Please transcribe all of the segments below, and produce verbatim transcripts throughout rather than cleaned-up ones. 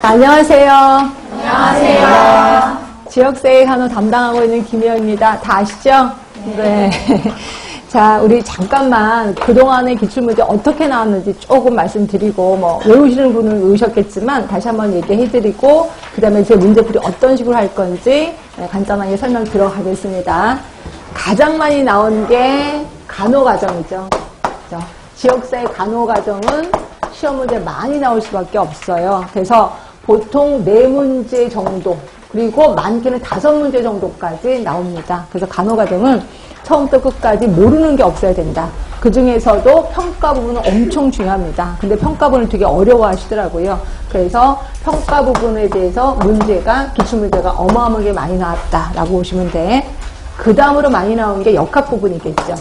안녕하세요. 안녕하세요. 지역사회 간호 담당하고 있는 김혜영입니다. 다 아시죠? 네. 자, 우리 잠깐만 그동안의 기출문제 어떻게 나왔는지 조금 말씀드리고, 뭐, 외우시는 분은 외우셨겠지만, 다시 한번 얘기해드리고, 그 다음에 제 문제풀이 어떤 식으로 할 건지 간단하게 설명 들어가겠습니다. 가장 많이 나온 게 간호과정이죠. 그렇죠? 지역사회 간호과정은 시험 문제 많이 나올 수밖에 없어요. 그래서 보통 네 문제 정도, 그리고 많게는 다섯 문제 정도까지 나옵니다. 그래서 간호과정은 처음부터 끝까지 모르는 게 없어야 된다. 그 중에서도 평가 부분은 엄청 중요합니다. 근데 평가 부분을 되게 어려워하시더라고요. 그래서 평가 부분에 대해서 문제가, 기출문제가 어마어마하게 많이 나왔다라고 보시면 돼. 그 다음으로 많이 나온 게 역학 부분이겠죠.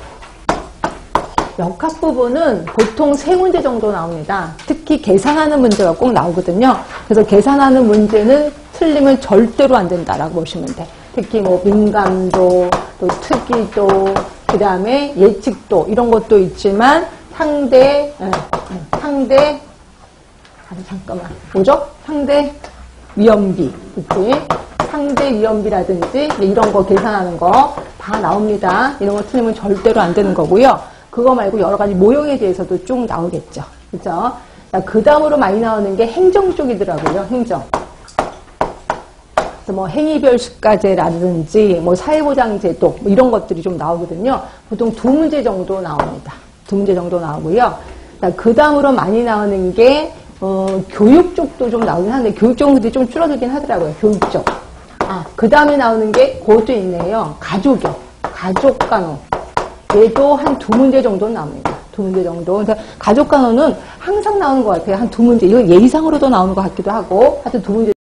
역학 부분은 보통 세 문제 정도 나옵니다. 특히 계산하는 문제가 꼭 나오거든요. 그래서 계산하는 문제는 틀리면 절대로 안 된다라고 보시면 돼. 특히 뭐 민감도, 또 특이도, 그 다음에 예측도 이런 것도 있지만 상대, 에, 상대, 아니 잠깐만, 뭐죠? 상대 위험비, 그치? 상대 위험비라든지 이런 거 계산하는 거 다 나옵니다. 이런 거 틀리면 절대로 안 되는 거고요. 그거 말고 여러 가지 모형에 대해서도 쭉 나오겠죠. 그죠? 그 다음으로 많이 나오는 게 행정 쪽이더라고요. 행정. 그래서 뭐 행위별 수가제라든지 뭐 사회보장제도 뭐 이런 것들이 좀 나오거든요. 보통 두 문제 정도 나옵니다. 두 문제 정도 나오고요. 그 다음으로 많이 나오는 게 어, 교육 쪽도 좀 나오긴 하는데 교육 쪽은 근데 좀 줄어들긴 하더라고요. 교육 쪽. 아, 그 다음에 나오는 게 그것도 있네요. 가족이요. 가족간호. 얘도 한 두 문제 정도 나옵니다. 두 문제 정도. 그래서 가족간호는 항상 나오는 것 같아요. 한 두 문제. 이건 예의상으로도 나오는 것 같기도 하고 하여튼 두 문제